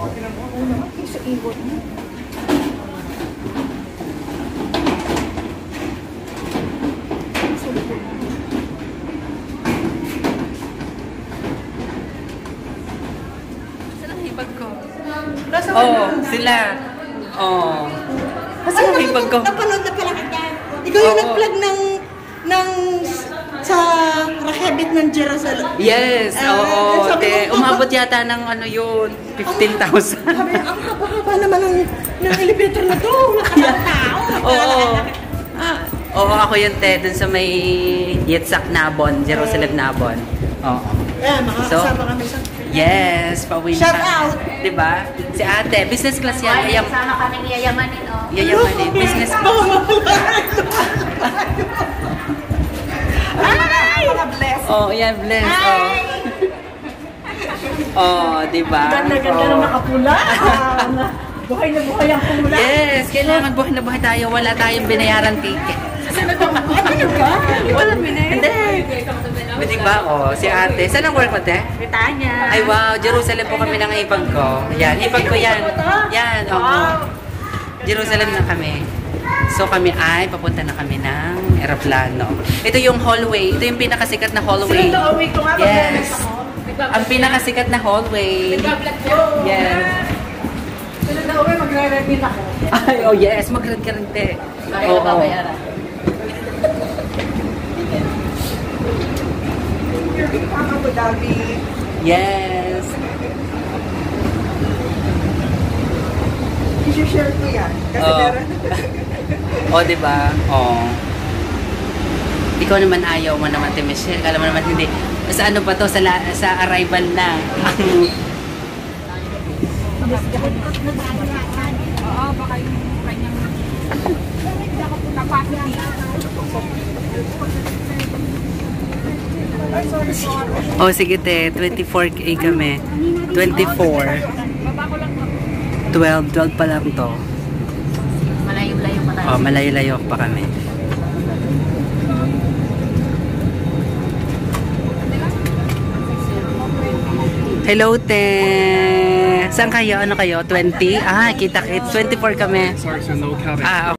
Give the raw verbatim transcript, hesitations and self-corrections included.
Sa ibon. Oh, sila. Oh. Kasi Ay, may bag ko. Napanood na pala kita. Ikaw yung nag-plug ng ng sa Rakebit ng Jerusalem. Yes, Ah, oo. sabi Te, ko, umabot yata ng ano yun, fifteen thousand. Sabi, ang haba naman ng, ng elevator na to. Nakakang tao. Oo. Oo, ako yun, te, dun sa may Yitzhak Nabon, Jerusalem Nabon. Oo. Ayan, makakasama kami sa... Yes, pauwi na. Shout out! Diba? Si ate, business class yan. Ay, sana kami yayamanin, oh. Yayamanin, business class. Ay! Bless! Oh, yan, bless. Oh. Oh, diba? Ganda-ganda oh. ng nakapula. Buhay na buhay ang pula. Yes, kailangan buhay na buhay tayo. Wala tayong binayaran ticket. Ano ba? Walang binayaran. Hindi. Hindi ba? Oh, si ate. Saan ang work mo, te? Britanya. Ay, wow. Jerusalem po kami ng ipag ko. Yan, ipag ko yan. Yan, oo. Jerusalem na kami. So kami ay, papunta na kami ng aeroplano. Ito yung hallway. Ito yung pinakasikat na hallway. Yes. Ang pinakasikat na hallway. Yes. Sila na uwi, magre-ready ako. Ay, oh yes. Mag-red ka rin, te. Oo. Abu Dhabi. Yes. I-share ko yan. Kasi Oh. meron. O, oh, diba? Oh. Ikaw naman ayaw mo naman, Te Michelle. Kala mo naman hindi. Sa ano pa to? Sa, la, sa arrival na. Oo, baka yung kanyang capacity. Oh, sige, Te. twenty-four K kami. twenty-four. twelve. twelve pa lang to. Malayo-layo pa tayo. Oh, malayo-layo pa kami. Hello, Te. Saan kayo? Ano kayo? twenty? Ah, kita-kit. twenty-four kami. Sorry, so no cabin. Ah,